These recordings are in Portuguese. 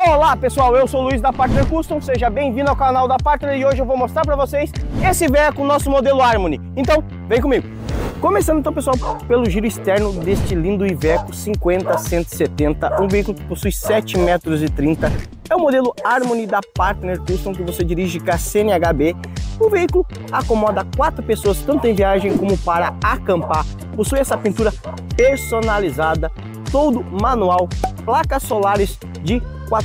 Olá pessoal, eu sou o Luiz da Partner Custom, seja bem-vindo ao canal da Partner e hoje eu vou mostrar para vocês esse veículo, nosso modelo Harmony. Então, vem comigo! Começando então pessoal, pelo giro externo deste lindo Iveco 50-170, um veículo que possui 7,30 metros. É o modelo Harmony da Partner Custom que você dirige com a CNHB. O veículo acomoda 4 pessoas, tanto em viagem como para acampar. Possui essa pintura personalizada, todo manual, placas solares de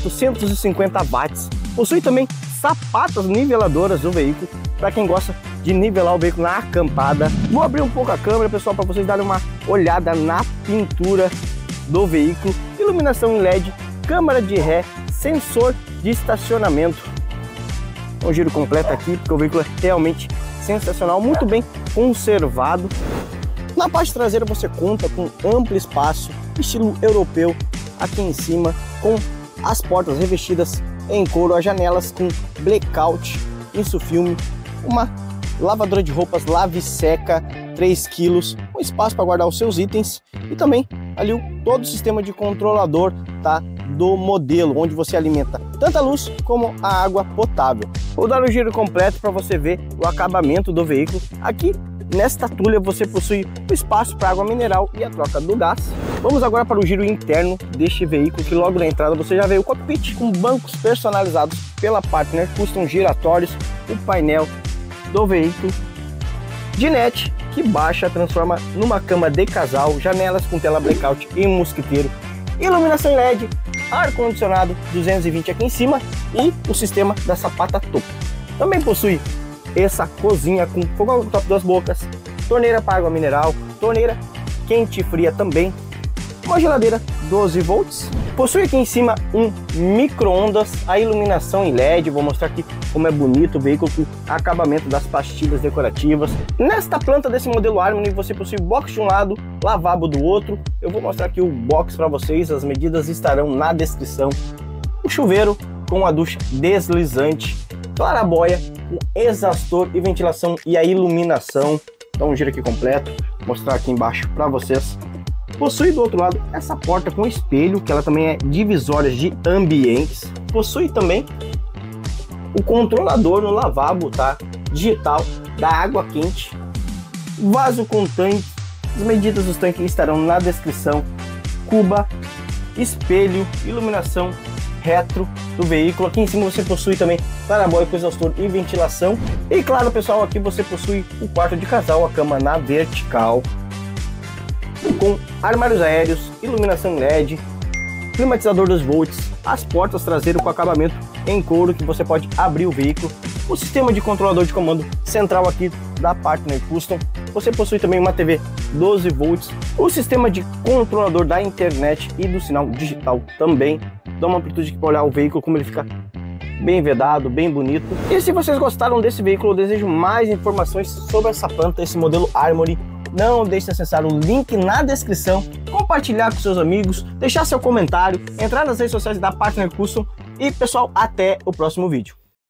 450 watts. Possui também sapatas niveladoras do veículo, para quem gosta de nivelar o veículo na acampada. Vou abrir um pouco a câmera, pessoal, para vocês darem uma olhada na pintura do veículo. Iluminação em LED, câmera de ré, sensor de estacionamento. Um giro completo aqui, porque o veículo é realmente sensacional, muito bem conservado. Na parte traseira você conta com amplo espaço, estilo europeu, aqui em cima, com as portas revestidas em couro, as janelas com blackout, isso filme, uma lavadora de roupas lave seca 3 kg, um espaço para guardar os seus itens e também ali todo o sistema de controlador, tá, do modelo, onde você alimenta tanto a luz como a água potável. Vou dar um giro completo para você ver o acabamento do veículo. Aqui nesta tulha você possui o espaço para água mineral e a troca do gás. Vamos agora para o giro interno deste veículo, que logo na entrada você já vê o cockpit com bancos personalizados pela Partner Custom, giratórios, o painel do veículo, dinette que baixa, transforma numa cama de casal, janelas com tela blackout e mosquiteiro, iluminação em LED, ar-condicionado 220 aqui em cima e o sistema da sapata topo. Também possui essa cozinha com fogão top 2 bocas, torneira para água mineral, torneira quente e fria também, uma geladeira 12 volts, possui aqui em cima um micro-ondas, a iluminação em LED, vou mostrar aqui como é bonito o veículo com acabamento das pastilhas decorativas. Nesta planta desse modelo Harmony você possui box de um lado, lavabo do outro. Eu vou mostrar aqui o box para vocês, as medidas estarão na descrição. O chuveiro com a ducha deslizante, clarabóia, com exaustor e ventilação e a iluminação. Dá um giro aqui completo, vou mostrar aqui embaixo para vocês. Possui do outro lado essa porta com espelho, que ela também é divisória de ambientes. Possui também o controlador no lavabo, tá, digital, da água quente, vaso com tanque, as medidas dos tanques estarão na descrição, cuba, espelho, iluminação retro do veículo. Aqui em cima você possui também parabólico, exaustor e ventilação. E claro pessoal, aqui você possui o quarto de casal, a cama na vertical, com armários aéreos, iluminação LED, climatizador 2 volts, as portas traseiras com acabamento em couro que você pode abrir o veículo, o sistema de controlador de comando central aqui da Partner Custom. Você possui também uma TV 12 volts, o sistema de controlador da internet e do sinal digital também. Dá uma amplitude para olhar o veículo, como ele fica bem vedado, bem bonito. E se vocês gostaram desse veículo ou desejam mais informações sobre essa planta, esse modelo Harmony, não deixe de acessar o link na descrição, compartilhar com seus amigos, deixar seu comentário, entrar nas redes sociais da Partner Custom e pessoal, até o próximo vídeo.